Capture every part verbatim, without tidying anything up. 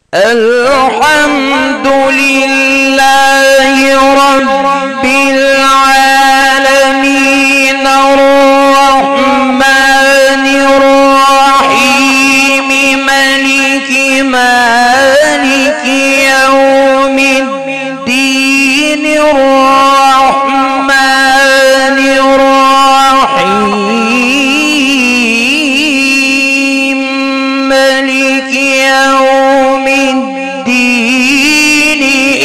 الحمد لله رب العالمين الرحمن الرحيم مالك مالك يوم الدين الرحمن الرحيم مالك يوم الدين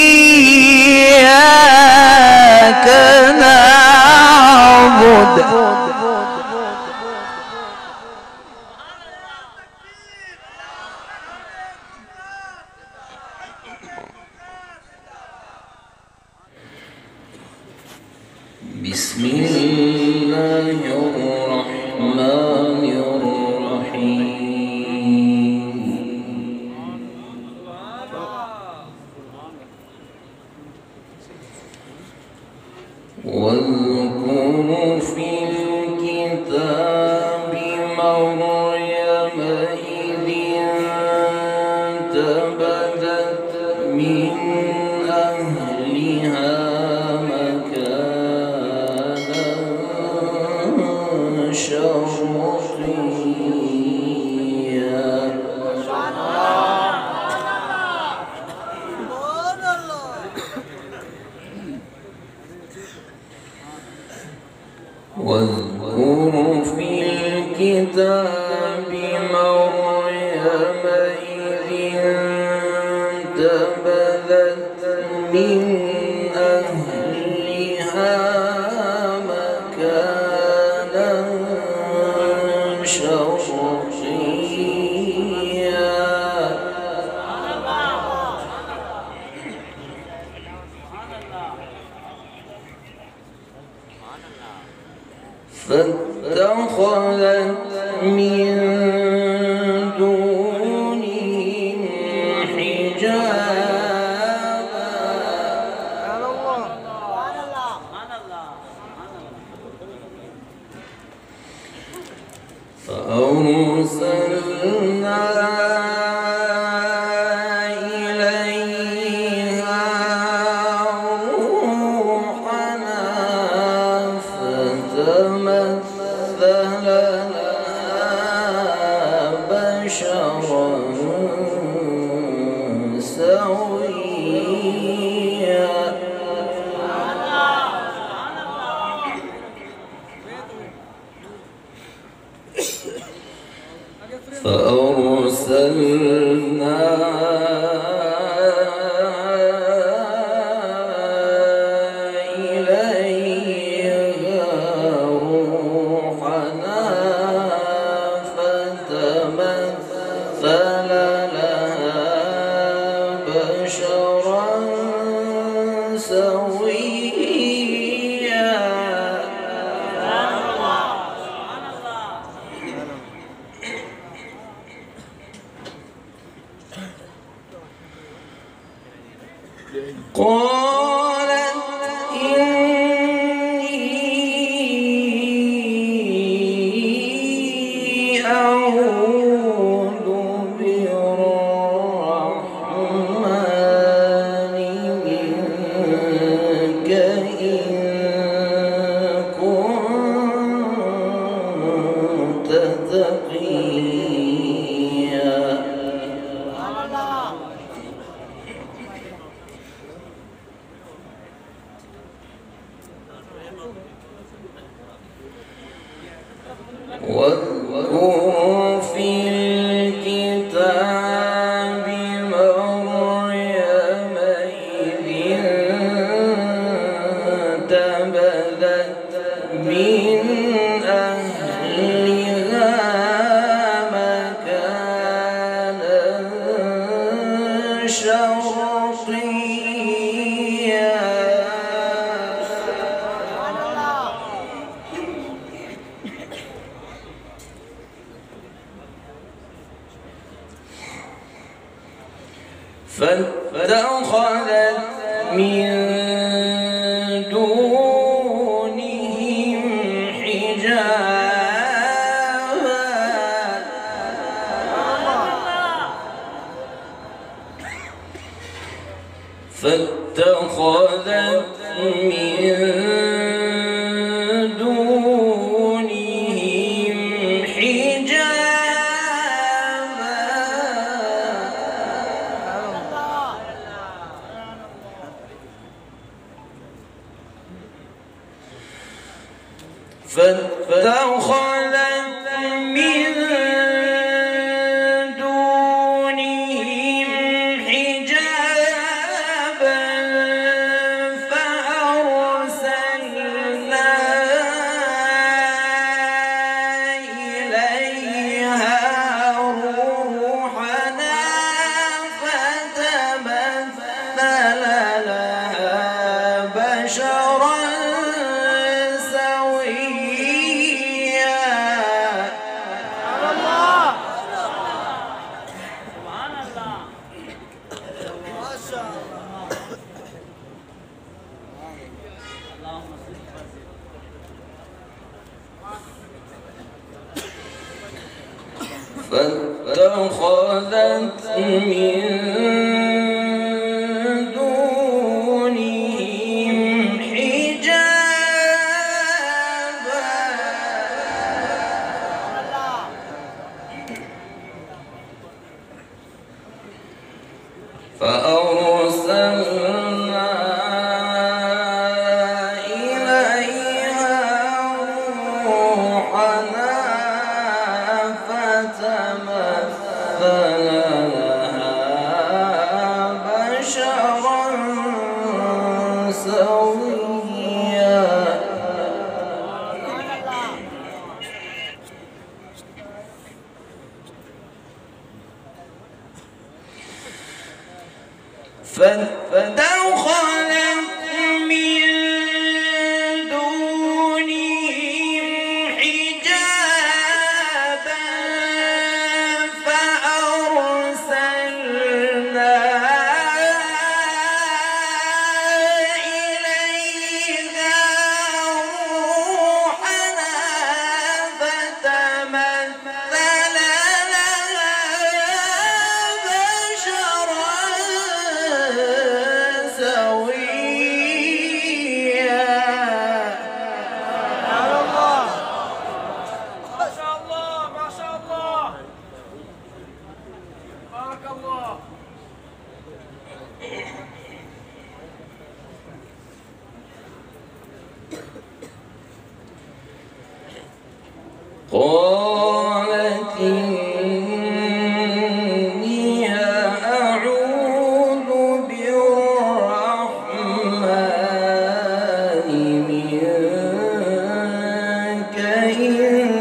إياك نعبد بسم الله الرحمن الرحيم واذكر في الكتاب مريم إذ انتبذت من أهلها واذكر في الكتاب مريم إذ انتبذت من أهلها مكانا شرقيا فاتخذت من دونهم حجابا فأرسلنا إليها روحنا فتمثل لها بشرا سويا فأرسلنا إليها روحنا فتمثل لها بشرا سويا قالت إني أعوذ بالرحمن منك إن كنت تقيا واذكر في الكتاب مريم إذ انتبذت من أهلها مكانا شرقيا فاتخذت من دونهم حجابا فاتخذت من دونهم حجابا فاتخذت من فاتخذت من دونهم حجابا فأرسلنا إليها روحنا فدخلت من دونهم حجابا فأرسلنا إليها روحنا فتمثل قالت إني أعوذ بالرحمن منك إن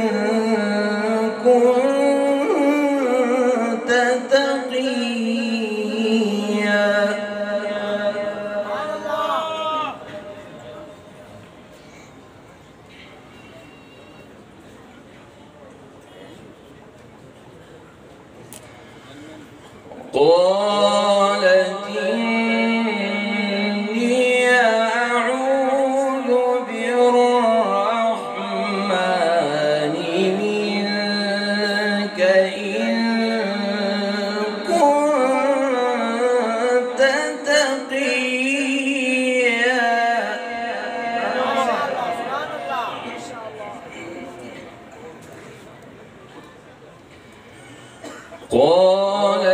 كنت تقيا قالت إني أعوذ بالرحمن منك إن كنت تقيا قال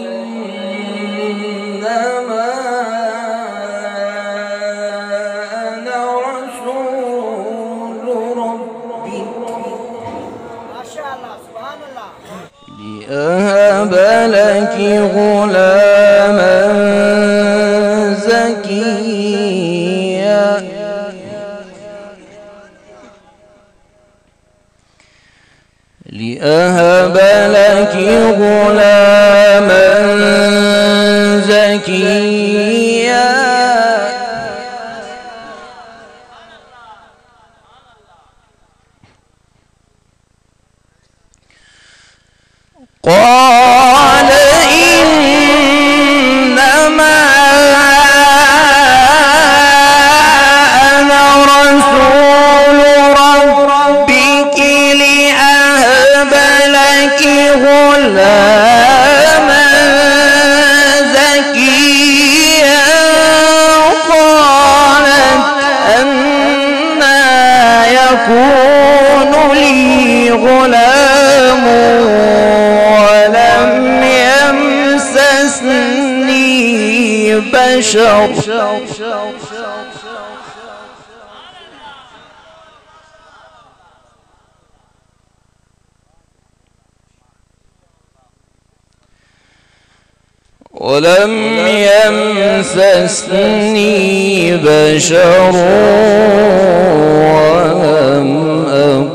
إنما أنا رسول ربك لأهب لك غلاما زكيا لأهب لك غلاما زكيا قال إنما أنا رسول ربك لأهب لك غلاما يمسسني بشر ولم يمسسني بشر ولم أك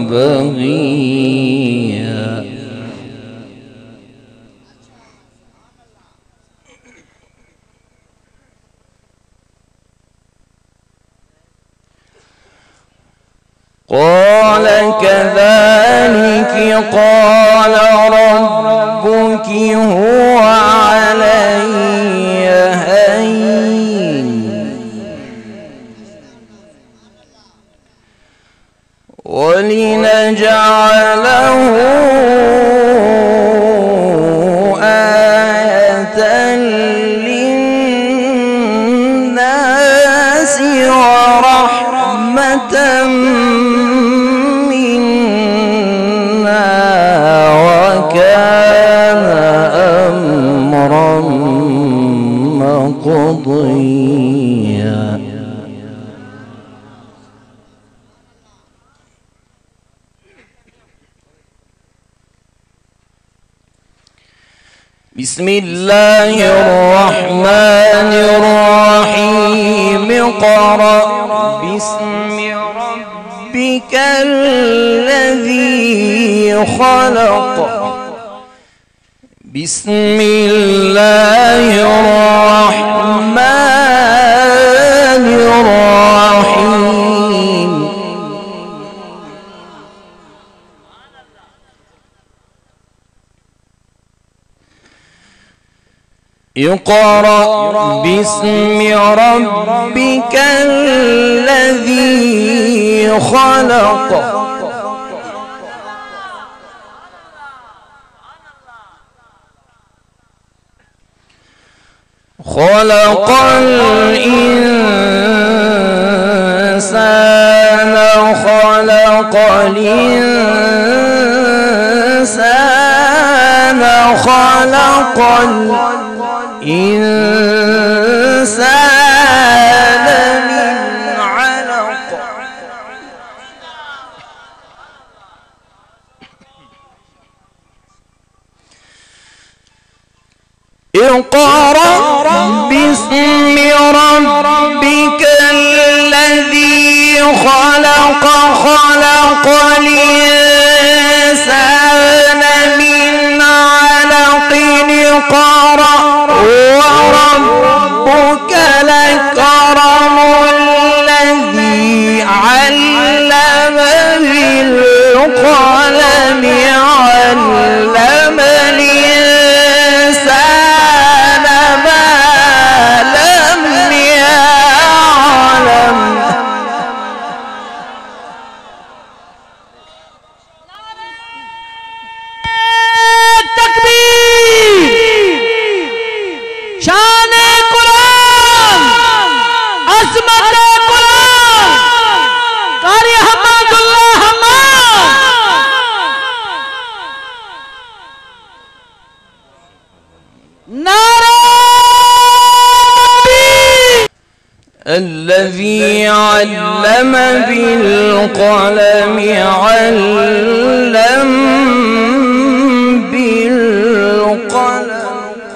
بغيا قال كذلك قال ربك هو علي هين ولنجعله آية للناس ورحمة قضيا. بسم الله الرحمن الرحيم اقرأ باسم ربك الذي خلق. بسم الله الرحمن الرحيم اقرأ باسم ربك الذي خلق. خلق الإنسان خلق الإنسان خلق الإنسان من علق. اقرأ باسم ربك الذي خلق. خلق الإنسان من علق. اقرأ وربك الأكرم الذي علم بالقلم علم الإنسان ما لم يعلم. تكبير. شان قرآن عظمت قرآن قاری حمد اللہ حماد. نعرہ الذي علم بالقلم علم بالقلم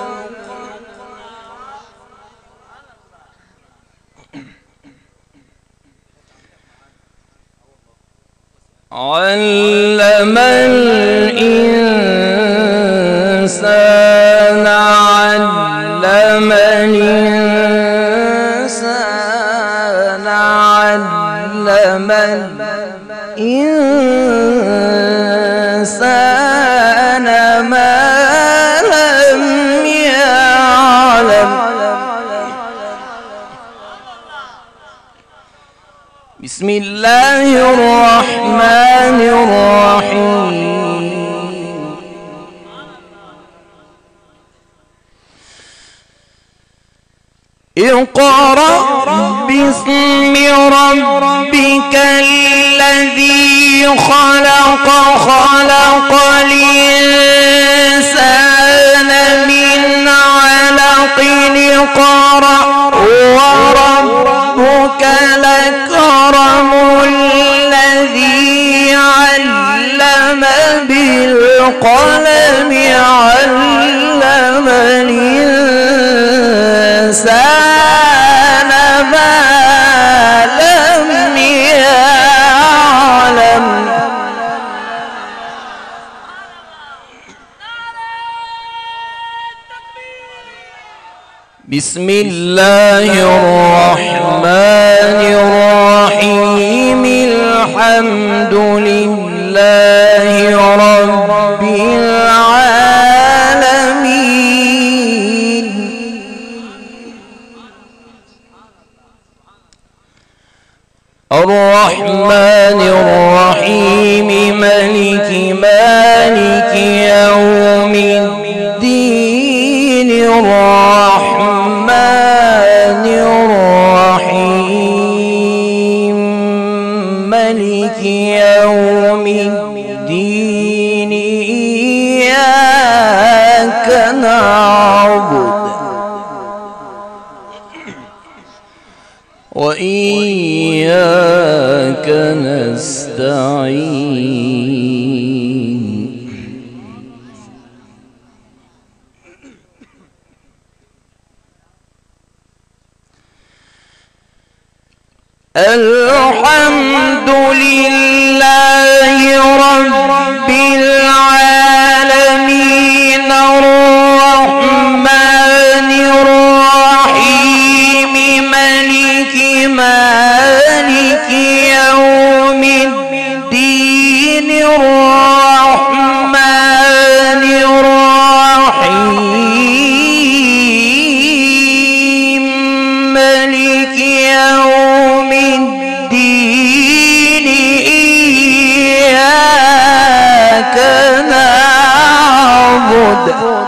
علم الإنسان علم الإنسان علم الإنسان ما لم يعلم. بسم الله الرحمن الرحيم اقرأ باسم ربك الذي خلق. خلق الإنسان من علق. بالقلم علم الإنسان ما لم يعلم. بسم الله الرحمن الرحيم. الحمد لله رب العالمين. الرحمن الرحيم ملك مالك يوم الدين. الرحمن الرحيم ملك يوم الدين. إياك نعبد وإياك نستعين. الحمد لله رب العالمين. الرحمن الرحيم ملك مالك يوم الدين. الرحمن الرحيم ملك يوم الدين. إياك نعبد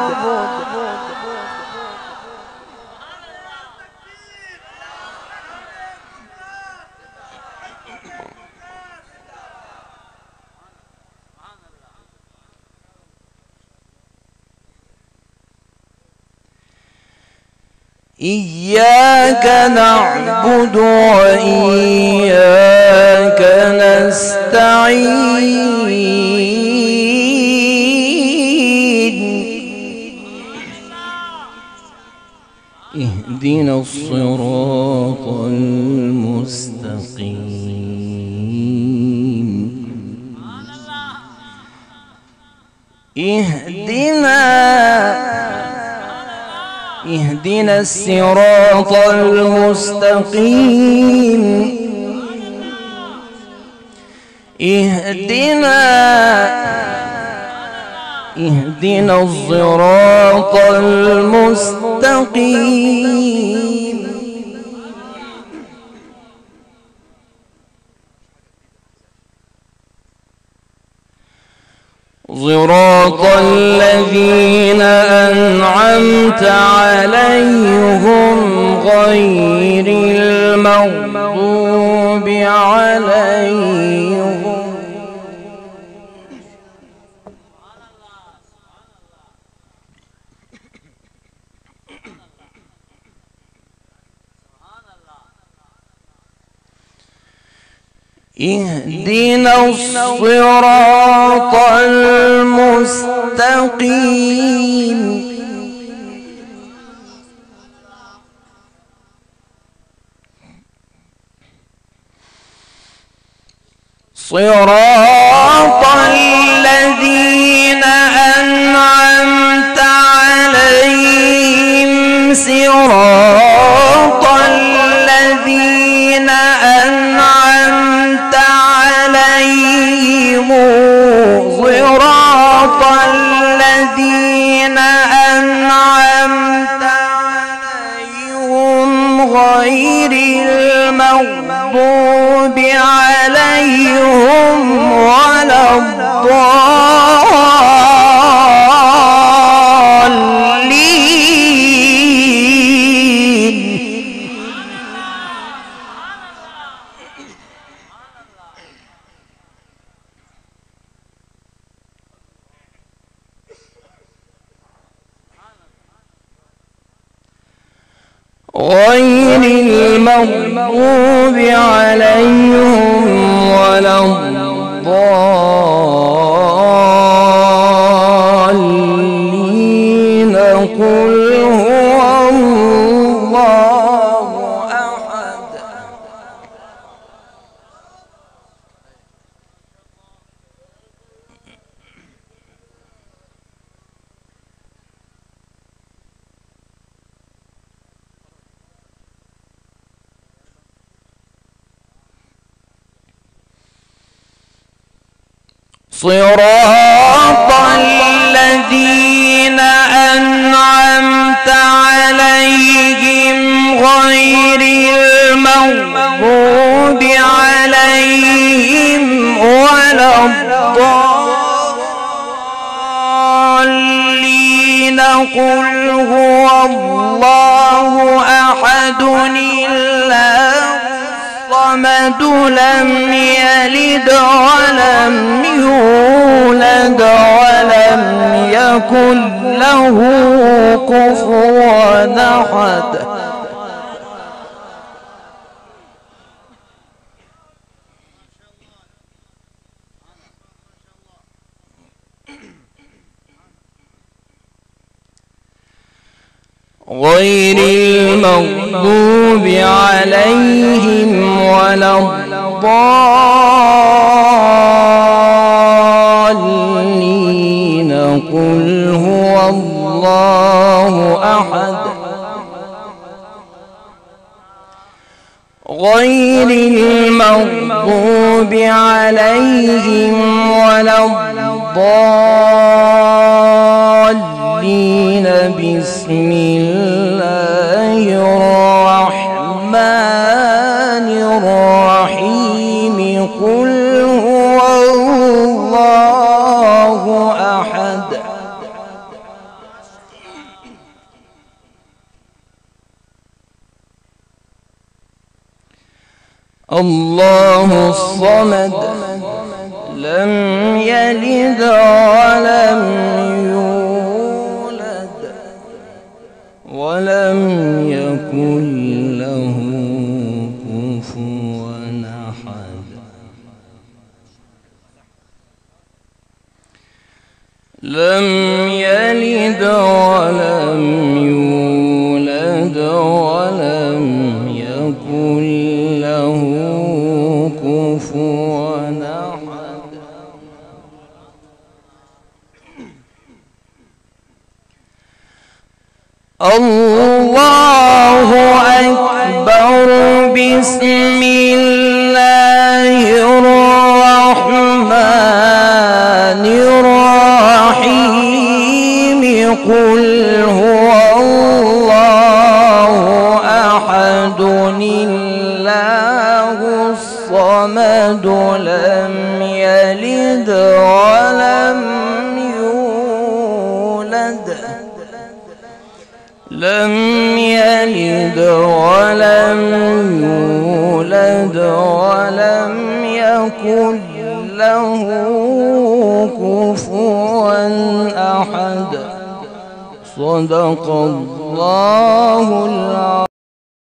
إياك نعبد وإياك نستعين. اهدنا الصراط المستقيم. اهدنا اهدنا الصراط المستقيم. اهدنا اهدنا الصراط المستقيم. صراط الذين أنعمت عليهم غير المغضوب عليهم اهدنا الصراط المستقيم. صراط الذين أنعمت عليهم. صراط الذين أنعمت عليهم. صراط الذين أنعمت عليهم غير المغضوب عليهم ولا الضالين. غير المغضوب عليهم ولا الضالين. قل هو الله أحد. صراط الذين أنعمت عليهم غير المغضوب عليهم ولا الضالين. قل هو الله أحد الصمد لم يلد ولم يولد ولم يكن له كفوا أحد. غير المغضوب عليهم ولا الضالين. قل هو الله أحد. غير المغضوب عليهم ولا الضالين. بسم الله الرحمن الرحيم. قل هو الله أحد. الله الصمد لم يلد ولم يولد ولم يكن له كفوا أحد. لم يلد ولم يولد ولم يكن له كفوا أحد. الله أكبر. بسم الله الرحمن الرحيم. قل هو الله أحد الله الصمد لم يلد ولم يولد لم يلد ولم يولد ولم يكن له كفوا أحد. صدق الله